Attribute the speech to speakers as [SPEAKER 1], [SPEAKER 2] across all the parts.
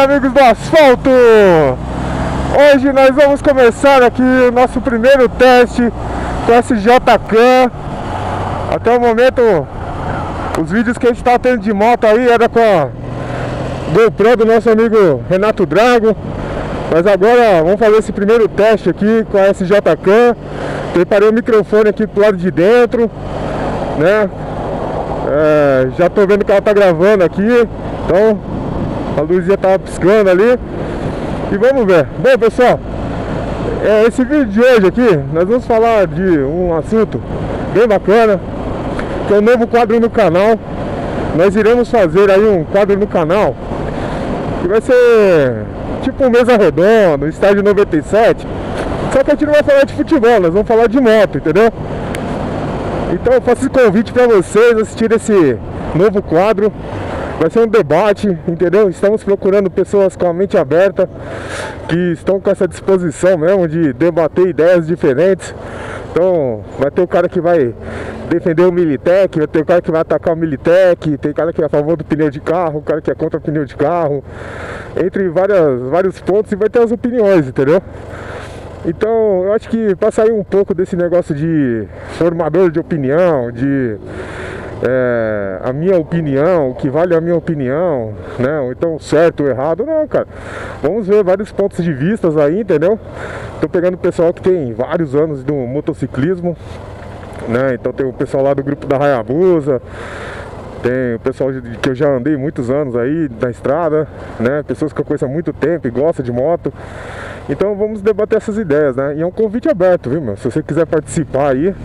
[SPEAKER 1] amigos do asfalto! Hoje nós vamos começar aqui o nosso primeiro teste com SJ-Cam. Até o momento, os vídeos que a gente está tendo de moto aí era com a GoPro do nosso amigo Renato Drago. Mas agora vamos fazer esse primeiro teste aqui com a SJ-Cam. Preparei o microfone aqui pro lado de dentro, né? Já tô vendo que ela tá gravando aqui, então a luzinha tava piscando ali. E vamos ver. Bom, pessoal, esse vídeo de hoje aqui nós vamos falar de um assunto bem bacana, que é um novo quadro no canal. Nós iremos fazer aí um quadro no canal que vai ser tipo um mesa redonda, um estádio 97. Só que a gente não vai falar de futebol, nós vamos falar de moto, entendeu? Então eu faço esse convite para vocês assistirem esse novo quadro. Vai ser um debate, entendeu? Estamos procurando pessoas com a mente aberta, que estão com essa disposição mesmo de debater ideias diferentes. Então vai ter o cara que vai defender o Militec, vai ter o cara que vai atacar o Militec, tem cara que é a favor do pneu de carro, o cara que é contra o pneu de carro, entre vários pontos, e vai ter as opiniões, entendeu? Então eu acho que para sair um pouco desse negócio de formador de opinião, de a minha opinião, o que vale a minha opinião, né? Ou então certo ou errado, não, cara. Vamos ver vários pontos de vista aí, entendeu? Tô pegando o pessoal que tem vários anos do motociclismo, né? Então tem o pessoal lá do grupo da Hayabusa, tem o pessoal que eu já andei muitos anos aí na estrada, né? Pessoas que eu conheço há muito tempo e gostam de moto. Então vamos debater essas ideias, né? E é um convite aberto, viu, meu? Se você quiser participar aí,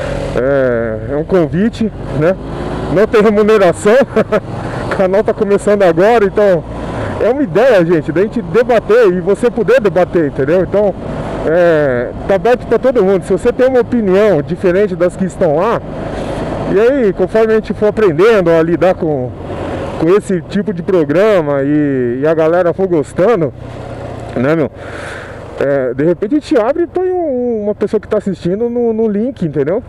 [SPEAKER 1] é um convite, né? Não tem remuneração. O canal tá começando agora, então é uma ideia, gente, da gente debater e você poder debater, entendeu? Então tá aberto para todo mundo. Se você tem uma opinião diferente das que estão lá, e aí conforme a gente for aprendendo a lidar com esse tipo de programa e a galera for gostando, né, meu? De repente a gente abre e põe uma pessoa que está assistindo no link, entendeu?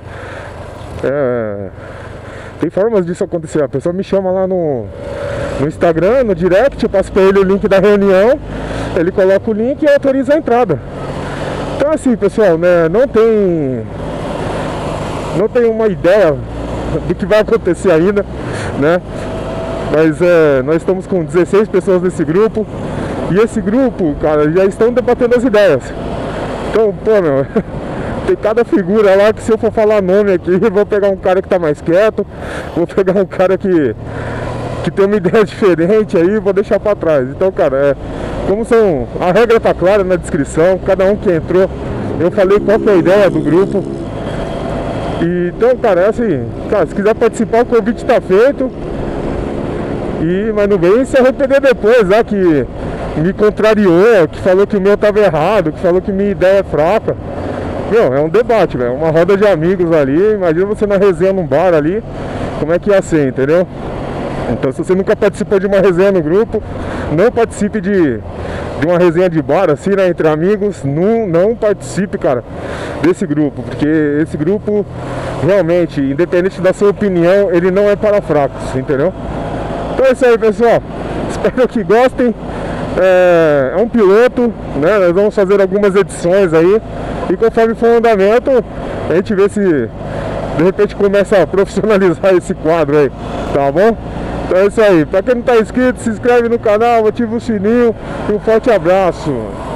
[SPEAKER 1] Tem formas disso acontecer. A pessoa me chama lá no Instagram, no direct, eu passo para ele o link da reunião, ele coloca o link e autoriza a entrada. Então assim, pessoal, né, não tem uma ideia do que vai acontecer ainda, né? Mas nós estamos com 16 pessoas nesse grupo. E esse grupo, cara, já estão debatendo as ideias. Então, pô, meu, tem cada figura lá que se eu for falar nome aqui, eu vou pegar um cara que tá mais quieto, vou pegar um cara que tem uma ideia diferente aí, vou deixar pra trás. Então, cara, como a regra tá clara na descrição, cada um que entrou, eu falei qual que é a ideia do grupo. E, então, cara, assim, cara, se quiser participar, o convite tá feito. Mas não vem se arrepender depois, lá que me contrariou, que falou que o meu tava errado, que falou que minha ideia é fraca. Meu, é um debate, velho, uma roda de amigos ali. Imagina você na resenha num bar ali, como é que ia ser, entendeu? Então, se você nunca participou de uma resenha no grupo, não participe de uma resenha de bar assim, né, entre amigos. Não participe, cara, desse grupo, porque esse grupo realmente, independente da sua opinião, ele não é para fracos, entendeu? Então é isso aí, pessoal, espero que gostem. É um piloto, né? Nós vamos fazer algumas edições aí, e conforme for o andamento, a gente vê se de repente começa a profissionalizar esse quadro aí, tá bom? Então é isso aí, pra quem não tá inscrito, se inscreve no canal, ativa o sininho e um forte abraço.